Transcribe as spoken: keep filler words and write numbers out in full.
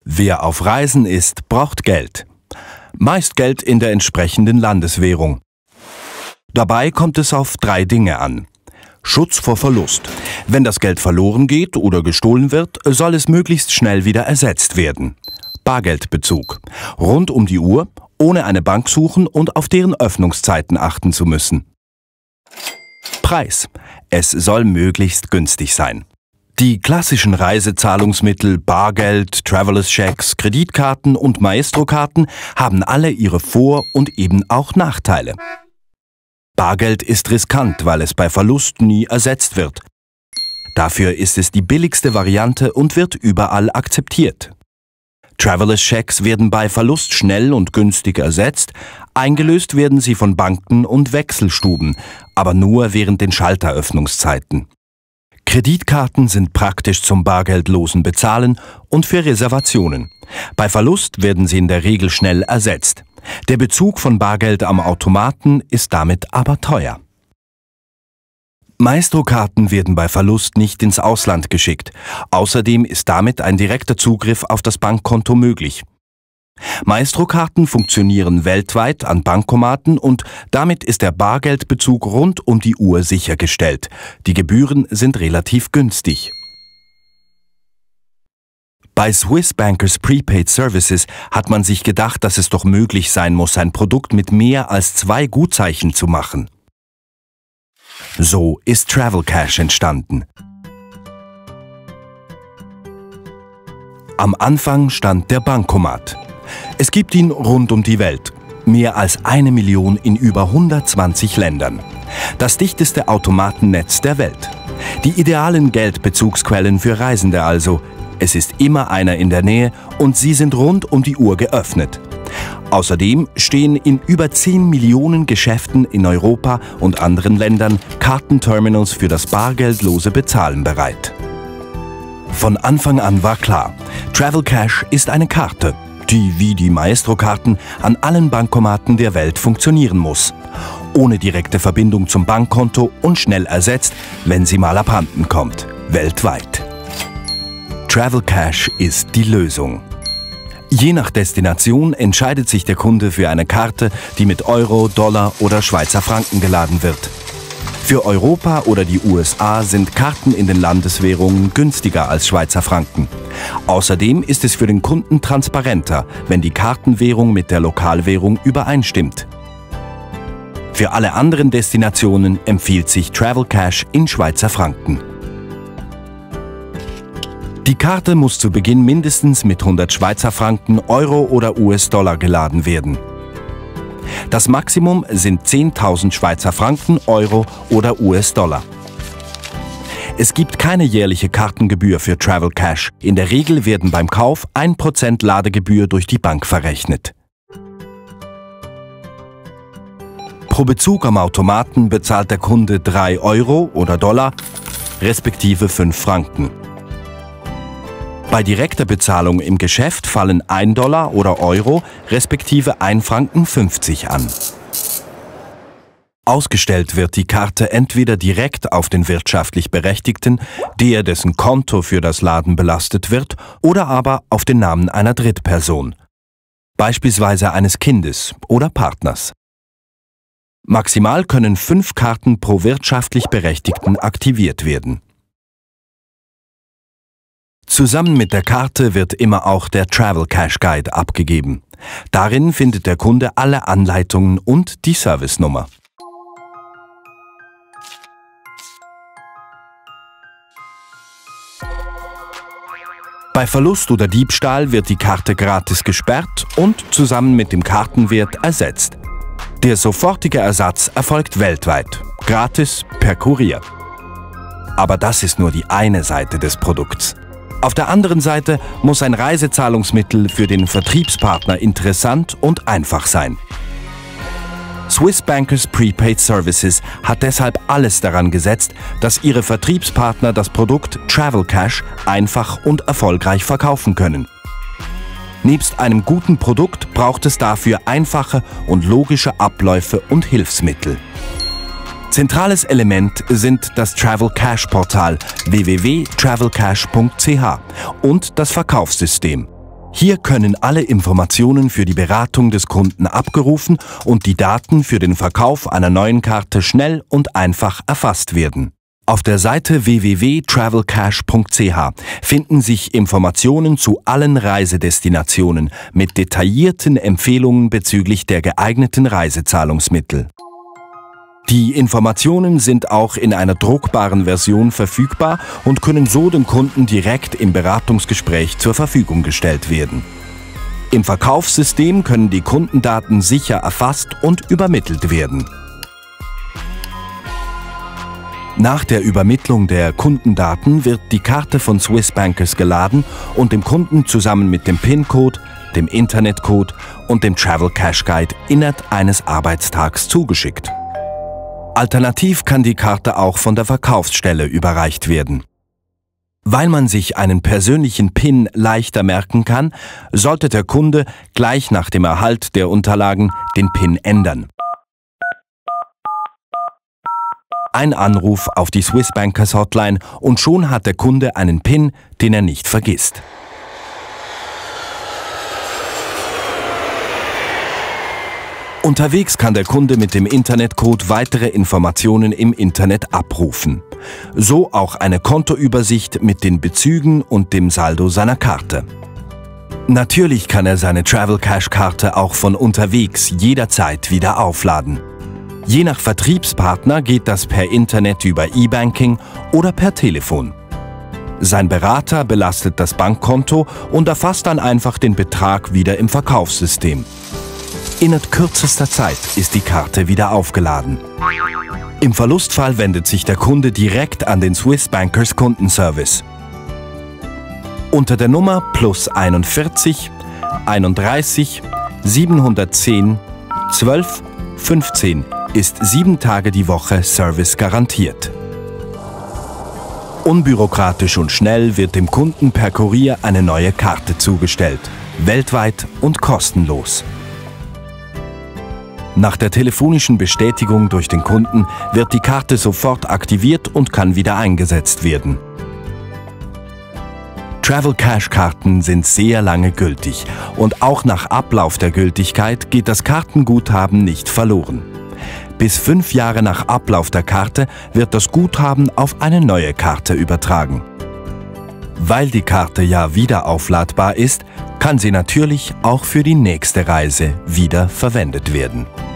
Wer auf Reisen ist, braucht Geld. Meist Geld in der entsprechenden Landeswährung. Dabei kommt es auf drei Dinge an. Schutz vor Verlust. Wenn das Geld verloren geht oder gestohlen wird, soll es möglichst schnell wieder ersetzt werden. Bargeldbezug. Rund um die Uhr, ohne eine Bank suchen und auf deren Öffnungszeiten achten zu müssen. Preis. Es soll möglichst günstig sein. Die klassischen Reisezahlungsmittel Bargeld, Travelers Checks, Kreditkarten und Maestro-Karten haben alle ihre Vor- und eben auch Nachteile. Bargeld ist riskant, weil es bei Verlust nie ersetzt wird. Dafür ist es die billigste Variante und wird überall akzeptiert. Travelers Checks werden bei Verlust schnell und günstig ersetzt, eingelöst werden sie von Banken und Wechselstuben, aber nur während den Schalteröffnungszeiten. Kreditkarten sind praktisch zum bargeldlosen Bezahlen und für Reservationen. Bei Verlust werden sie in der Regel schnell ersetzt. Der Bezug von Bargeld am Automaten ist damit aber teuer. Maestro-Karten werden bei Verlust nicht ins Ausland geschickt. Außerdem ist damit ein direkter Zugriff auf das Bankkonto möglich. Maestro-Karten funktionieren weltweit an Bankomaten und damit ist der Bargeldbezug rund um die Uhr sichergestellt. Die Gebühren sind relativ günstig. Bei Swiss Bankers Prepaid Services hat man sich gedacht, dass es doch möglich sein muss, ein Produkt mit mehr als zwei Gutzeichen zu machen. So ist Travel Cash entstanden. Am Anfang stand der Bankomat. Es gibt ihn rund um die Welt. Mehr als eine Million in über hundertzwanzig Ländern. Das dichteste Automatennetz der Welt. Die idealen Geldbezugsquellen für Reisende also. Es ist immer einer in der Nähe und sie sind rund um die Uhr geöffnet. Außerdem stehen in über zehn Millionen Geschäften in Europa und anderen Ländern Kartenterminals für das bargeldlose Bezahlen bereit. Von Anfang an war klar, Travel Cash ist eine Karte, die wie die Maestro-Karten an allen Bankomaten der Welt funktionieren muss. Ohne direkte Verbindung zum Bankkonto und schnell ersetzt, wenn sie mal abhanden kommt. Weltweit. Travel Cash ist die Lösung. Je nach Destination entscheidet sich der Kunde für eine Karte, die mit Euro, Dollar oder Schweizer Franken geladen wird. Für Europa oder die U S A sind Karten in den Landeswährungen günstiger als Schweizer Franken. Außerdem ist es für den Kunden transparenter, wenn die Kartenwährung mit der Lokalwährung übereinstimmt. Für alle anderen Destinationen empfiehlt sich Travel Cash in Schweizer Franken. Die Karte muss zu Beginn mindestens mit hundert Schweizer Franken, Euro oder U S-Dollar geladen werden. Das Maximum sind zehntausend Schweizer Franken, Euro oder U S-Dollar. Es gibt keine jährliche Kartengebühr für Travel Cash. In der Regel werden beim Kauf ein Prozent Ladegebühr durch die Bank verrechnet. Pro Bezug am Automaten bezahlt der Kunde drei Euro oder Dollar, respektive fünf Franken. Bei direkter Bezahlung im Geschäft fallen ein Dollar oder Euro, respektive ein Franken fünfzig an. Ausgestellt wird die Karte entweder direkt auf den wirtschaftlich Berechtigten, der dessen Konto für das Laden belastet wird, oder aber auf den Namen einer Drittperson, beispielsweise eines Kindes oder Partners. Maximal können fünf Karten pro wirtschaftlich Berechtigten aktiviert werden. Zusammen mit der Karte wird immer auch der Travel Cash Guide abgegeben. Darin findet der Kunde alle Anleitungen und die Servicenummer. Bei Verlust oder Diebstahl wird die Karte gratis gesperrt und zusammen mit dem Kartenwert ersetzt. Der sofortige Ersatz erfolgt weltweit, gratis per Kurier. Aber das ist nur die eine Seite des Produkts. Auf der anderen Seite muss ein Reisezahlungsmittel für den Vertriebspartner interessant und einfach sein. Swiss Bankers Prepaid Services hat deshalb alles daran gesetzt, dass ihre Vertriebspartner das Produkt Travel Cash einfach und erfolgreich verkaufen können. Nebst einem guten Produkt braucht es dafür einfache und logische Abläufe und Hilfsmittel. Zentrales Element sind das Travel Cash Portal w w w punkt travel cash punkt c h und das Verkaufssystem. Hier können alle Informationen für die Beratung des Kunden abgerufen und die Daten für den Verkauf einer neuen Karte schnell und einfach erfasst werden. Auf der Seite w w w punkt travelcash punkt c h finden sich Informationen zu allen Reisedestinationen mit detaillierten Empfehlungen bezüglich der geeigneten Reisezahlungsmittel. Die Informationen sind auch in einer druckbaren Version verfügbar und können so dem Kunden direkt im Beratungsgespräch zur Verfügung gestellt werden. Im Verkaufssystem können die Kundendaten sicher erfasst und übermittelt werden. Nach der Übermittlung der Kundendaten wird die Karte von Swiss Bankers geladen und dem Kunden zusammen mit dem PIN-Code, dem Internetcode und dem Travel Cash Guide innerhalb eines Arbeitstags zugeschickt. Alternativ kann die Karte auch von der Verkaufsstelle überreicht werden. Weil man sich einen persönlichen PIN leichter merken kann, sollte der Kunde gleich nach dem Erhalt der Unterlagen den PIN ändern. Ein Anruf auf die Swiss Bankers Hotline und schon hat der Kunde einen PIN, den er nicht vergisst. Unterwegs kann der Kunde mit dem Internetcode weitere Informationen im Internet abrufen. So auch eine Kontoübersicht mit den Bezügen und dem Saldo seiner Karte. Natürlich kann er seine Travel Cash Karte auch von unterwegs jederzeit wieder aufladen. Je nach Vertriebspartner geht das per Internet über E-Banking oder per Telefon. Sein Berater belastet das Bankkonto und erfasst dann einfach den Betrag wieder im Verkaufssystem. Innerhalb kürzester Zeit ist die Karte wieder aufgeladen. Im Verlustfall wendet sich der Kunde direkt an den Swiss Bankers Kundenservice. Unter der Nummer plus einundvierzig, einunddreißig, siebenhundertzehn, zwölf, fünfzehn ist sieben Tage die Woche Service garantiert. Unbürokratisch und schnell wird dem Kunden per Kurier eine neue Karte zugestellt, weltweit und kostenlos. Nach der telefonischen Bestätigung durch den Kunden wird die Karte sofort aktiviert und kann wieder eingesetzt werden. Travel Cash Karten sind sehr lange gültig und auch nach Ablauf der Gültigkeit geht das Kartenguthaben nicht verloren. Bis fünf Jahre nach Ablauf der Karte wird das Guthaben auf eine neue Karte übertragen. Weil die Karte ja wieder aufladbar ist, kann sie natürlich auch für die nächste Reise wieder verwendet werden.